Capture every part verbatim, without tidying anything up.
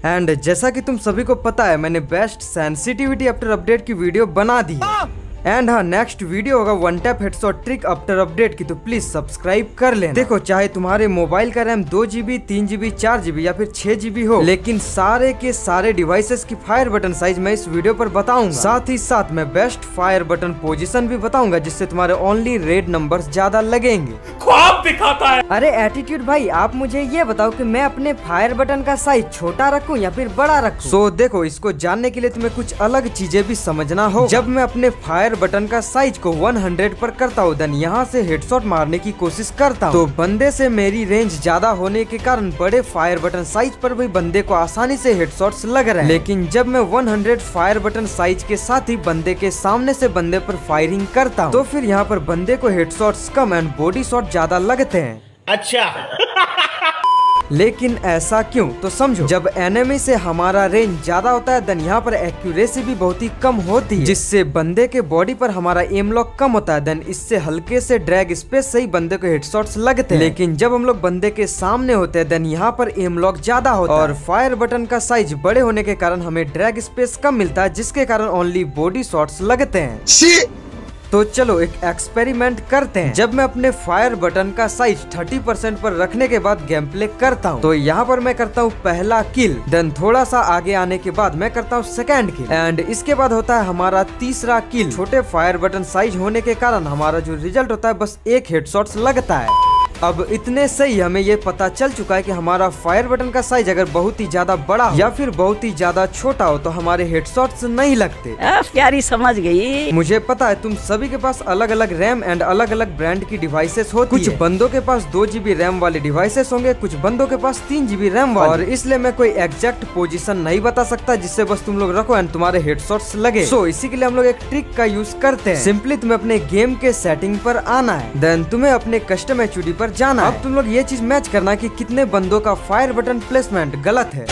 And जैसा कि तुम सभी को पता है, मैंने बेस्ट सेंसिटिविटी आफ्टर अपडेट की वीडियो बना दी है। एंड हाँ, नेक्स्ट वीडियो होगा one tap headshot trick after update की, तो प्लीज सब्सक्राइब कर लेना। देखो, चाहे तुम्हारे मोबाइल का रैम दो जीबी तीन जीबी चार जीबी या फिर छह जीबी हो, लेकिन सारे के सारे डिवाइसेस की फायर बटन साइज मैं इस वीडियो पर बताऊंगा। साथ ही साथ मैं बेस्ट फायर बटन पोजीशन भी बताऊंगा, जिससे तुम्हारे ओनली रेड नंबर्स ज्यादा लगेंगे। ख्वाब दिखाता है। अरे एटीट्यूड भाई, आप मुझे ये बताओ कि मैं अपने फायर बटन का साइज छोटा रखूं या फिर बड़ा रखूं? सो so, देखो, इसको जानने के लिए तुम्हें कुछ अलग चीजें भी समझना हो। जब मैं अपने फायर बटन का साइज को सौ पर करता हूँ, देन यहाँ से हेडशॉट मारने की कोशिश करता हूँ, तो बंदे से मेरी रेंज ज्यादा होने के कारण बड़े फायर बटन साइज पर भी बंदे को आसानी से हेडशॉट्स लग रहे हैं। लेकिन जब मैं सौ फायर बटन साइज के साथ ही बंदे के सामने से बंदे पर फायरिंग करता हूँ, तो फिर यहाँ पर बंदे को हेडशॉट्स कम एंड बॉडी शॉट ज्यादा लगते हैं। अच्छा। लेकिन ऐसा क्यों? तो समझो, जब एनिमी से हमारा रेंज ज्यादा होता है, देन यहाँ पर एक्यूरेसी भी बहुत ही कम होती है, जिससे बंदे के बॉडी पर हमारा एम लॉक कम होता है। देन इससे हल्के से ड्रैग स्पेस से ही बंदे को हेडशॉट्स लगते हैं। लेकिन जब हम लोग बंदे के सामने होते हैं, देन यहाँ पर एम लॉक ज्यादा होता है और फायर बटन का साइज बड़े होने के कारण हमें ड्रैग स्पेस कम मिलता है, जिसके कारण ओनली बॉडी शॉट्स लगते हैं। तो चलो एक एक्सपेरिमेंट करते हैं। जब मैं अपने फायर बटन का साइज तीस परसेंट पर रखने के बाद गेम प्ले करता हूँ, तो यहाँ पर मैं करता हूँ पहला किल, देन थोड़ा सा आगे आने के बाद मैं करता हूँ सेकंड किल, एंड इसके बाद होता है हमारा तीसरा किल। छोटे फायर बटन साइज होने के कारण हमारा जो रिजल्ट होता है, बस एक हेडशॉट्स लगता है। अब इतने से ही हमें ये पता चल चुका है कि हमारा फायर बटन का साइज अगर बहुत ही ज्यादा बड़ा या फिर बहुत ही ज्यादा छोटा हो, तो हमारे हेडशॉट्स नहीं लगते। प्यारी समझ गई। मुझे पता है तुम सभी के पास अलग अलग रैम एंड अलग अलग ब्रांड की डिवाइसेस होती कुछ है। बंदों के पास दो जीबी रैम वाले डिवाइसेस होंगे, कुछ बंदों के पास तीन जीबी रैम वाले, और इसलिए मैं कोई एग्जैक्ट पोजीशन नहीं बता सकता जिससे बस तुम लोग रखो एंड तुम्हारे हेडशॉट्स लगे। सो so, इसी के लिए हम लोग एक ट्रिक का यूज करते हैं। सिंपली तुम्हें अपने गेम के सेटिंग पर आना है, देन तुम्हें अपने कस्टम एचयूडी पर जाना है। अब तुम लोग ये चीज मैच करना कि कितने बंदों का फायर बटन प्लेसमेंट गलत है।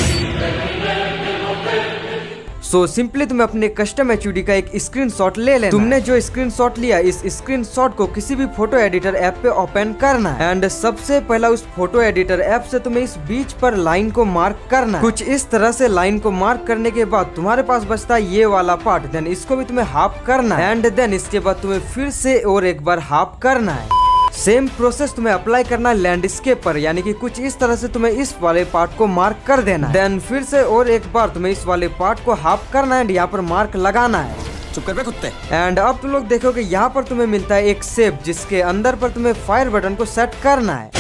सो so, सिंपली तुम्हें अपने कस्टम एचयूडी का एक स्क्रीनशॉट ले लेना। तुमने जो स्क्रीनशॉट लिया, इस स्क्रीनशॉट को किसी भी फोटो एडिटर ऐप पे ओपन करना है, एंड सबसे पहला उस फोटो एडिटर ऐप से तुम्हें इस बीच पर लाइन को मार्क करना है। कुछ इस तरह से लाइन को मार्क करने के बाद तुम्हारे पास बचता है ये वाला पार्ट, देन इसको भी तुम्हें हाफ करना है, एंड देन इसके बाद तुम्हें फिर से और एक बार हाफ करना है। सेम प्रोसेस तुम्हें अप्लाई करना है लैंडस्केप पर, यानी कि कुछ इस तरह से तुम्हें इस वाले पार्ट को मार्क कर देना है। देन फिर से और एक बार तुम्हें इस वाले पार्ट को हाफ करना है एंड यहाँ पर मार्क लगाना है। चुप कर बे कुत्ते। एंड अब तुम लोग देखोगे यहाँ पर तुम्हें मिलता है एक शेप, जिसके अंदर पर तुम्हें फायर बटन को सेट करना है।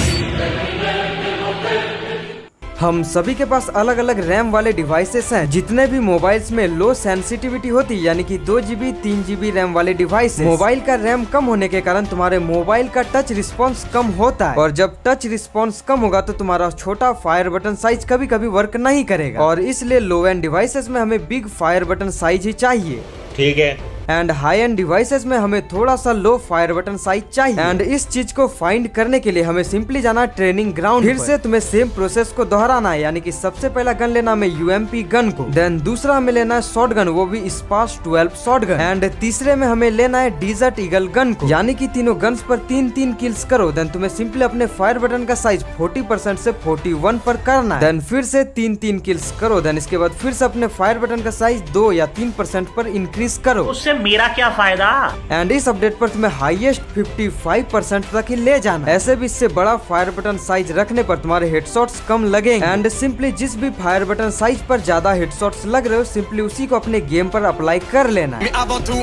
हम सभी के पास अलग अलग रैम वाले डिवाइसेस हैं। जितने भी मोबाइल्स में लो सेंसिटिविटी होती है, यानी कि दो जीबी तीन जीबी रैम वाले डिवाइस, मोबाइल का रैम कम होने के कारण तुम्हारे मोबाइल का टच रिस्पॉन्स कम होता है, और जब टच रिस्पॉन्स कम होगा तो तुम्हारा छोटा फायर बटन साइज कभी कभी वर्क नहीं करेगा, और इसलिए लो एंड डिवाइसेस में हमें बिग फायर बटन साइज ही चाहिए। ठीक है। एंड हाई एंड डिवाइसेस में हमें थोड़ा सा लो फायर बटन साइज चाहिए। एंड इस चीज को फाइंड करने के लिए हमें सिंपली जाना है ट्रेनिंग ग्राउंड। फिर से तुम्हें सेम प्रोसेस को दोहराना है, यानी कि सबसे पहला गन लेना हमें यूएमपी गन को, देन दूसरा हमें लेना है शॉटगन, वो भी स्पास ट्वेल्व शॉटगन, एंड तीसरे में हमें लेना है डिजर्ट ईगल गन को, यानी कि तीनों गन्स पर तीन तीन किल्स करो। देन तुम्हें सिंपली अपने फायर बटन का साइज चालीस परसेंट से इकतालीस पर करना है, देन फिर से तीन तीन किल्स करो। देन इसके बाद फिर से अपने फायर बटन का साइज दो या तीन परसेंट पर इंक्रीज करो। उससे मेरा क्या फायदा? एंड इस अपडेट पर तुम्हें हाईएस्ट पचपन परसेंट तक ही ले जाना। ऐसे भी इससे बड़ा फायर बटन साइज रखने पर तुम्हारे हेडशॉट्स कम लगेंगे, एंड सिंपली जिस भी फायर बटन साइज पर ज्यादा हेडशॉट्स लग रहे हो, सिंपली उसी को अपने गेम पर अप्लाई कर लेना है।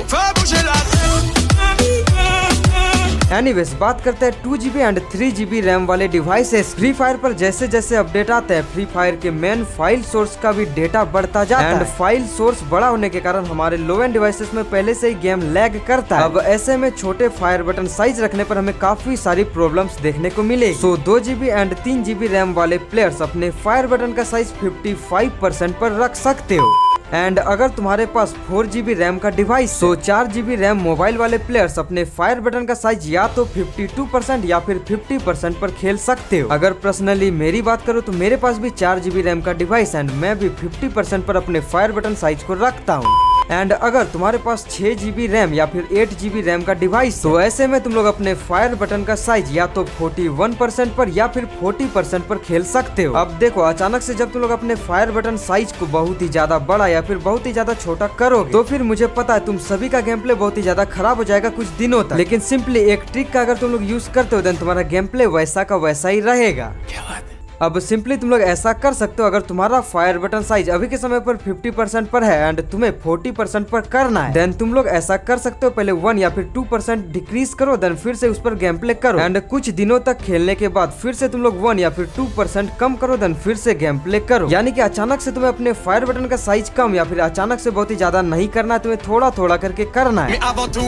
एनीवेज, बात करते हैं two GB and three GB RAM वाले डिवाइसेस। फ्री फायर पर जैसे जैसे अपडेट आता है, फ्री फायर के मेन फाइल सोर्स का भी डेटा बढ़ता जाता है, एंड फाइल सोर्स बड़ा होने के कारण हमारे लो एंड डिवाइसेस में पहले से ही गेम लैग करता है। अब ऐसे में छोटे फायर बटन साइज रखने पर हमें काफी सारी प्रॉब्लम्स देखने को मिलेगी। सो दो जीबी एंड तीन जीबी रैम वाले प्लेयर्स अपने फायर बटन का साइज पचपन परसेंट पर रख सकते हो। एंड अगर तुम्हारे पास फोर जीबी रैम का डिवाइस, तो चार जीबी रैम मोबाइल वाले प्लेयर्स अपने फायर बटन का साइज या तो बावन परसेंट या फिर पचास परसेंट पर खेल सकते हो। अगर पर्सनली मेरी बात करूँ तो मेरे पास भी चार जीबी रैम का डिवाइस एंड मैं भी पचास परसेंट पर अपने फायर बटन साइज को रखता हूँ। एंड अगर तुम्हारे पास छह जीबी रैम या फिर एट जीबी रैम का डिवाइस, तो ऐसे में तुम लोग अपने फायर बटन का साइज या तो इकतालीस परसेंट पर या फिर चालीस परसेंट पर खेल सकते हो। अब देखो, अचानक से जब तुम लोग अपने फायर बटन साइज को बहुत ही ज्यादा बड़ा या फिर बहुत ही ज्यादा छोटा करोगे, तो फिर मुझे पता है तुम सभी का गेम प्ले बहुत ही ज्यादा खराब हो जाएगा कुछ दिनों तक। लेकिन सिंपली एक ट्रिक का अगर तुम लोग यूज करते हो, देन तुम्हारा गेम प्ले वैसा का वैसा ही रहेगा। अब सिंपली तुम लोग ऐसा कर सकते हो, अगर तुम्हारा फायर बटन साइज अभी के समय पर पचास परसेंट पर है एंड तुम्हें चालीस परसेंट पर करना है, देन तुम लोग ऐसा कर सकते हो, पहले वन या फिर टू परसेंट डिक्रीज करो, देन फिर से उस पर गेम प्ले करो एंड कुछ दिनों तक खेलने के बाद फिर से तुम लोग वन या फिर टू परसेंट कम करो, देन फिर से गेम प्ले करो। यानी कि अचानक से तुम्हें अपने फायर बटन का साइज कम या फिर अचानक से बहुत ही ज्यादा नहीं करना है, तुम्हें थोड़ा थोड़ा करके करना है।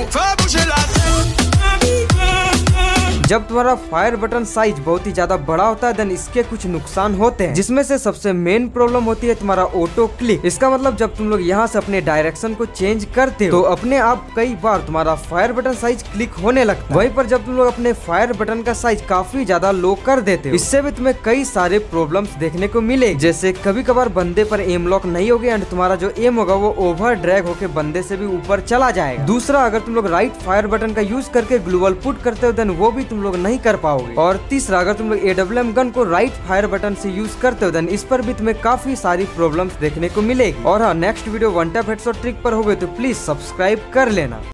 जब तुम्हारा फायर बटन साइज बहुत ही ज्यादा बड़ा होता है, देन इसके कुछ नुकसान होते हैं, जिसमें से सबसे मेन प्रॉब्लम होती है तुम्हारा ऑटो क्लिक। इसका मतलब जब तुम लोग यहाँ से अपने डायरेक्शन को चेंज करते हो, तो अपने आप कई बार तुम्हारा फायर बटन साइज क्लिक होने लगता है। वहीं पर जब तुम लोग अपने फायर बटन का साइज काफी ज्यादा लो कर देते हो, इससे भी तुम्हें कई सारे प्रॉब्लम्स देखने को मिले, जैसे कभी कभार बंदे पर एम लॉक नहीं होगा एंड तुम्हारा जो एम होगा वो ओवर ड्रैग होकर बंदे से भी ऊपर चला जाएगा। दूसरा, अगर तुम लोग राइट फायर बटन का यूज करके ग्लूवल पुट करते हो, देन वो भी तुम लोग नहीं कर पाओगे। और तीसरा, अगर तुम लोग ए डब्ल्यू एम गन को राइट फायर बटन से यूज करते हो, देन इस पर भी तुम्हें काफी सारी प्रॉब्लम्स देखने को मिलेगी। और हाँ, next video one tap headshot trick पर होगे तो प्लीज सब्सक्राइब कर लेना।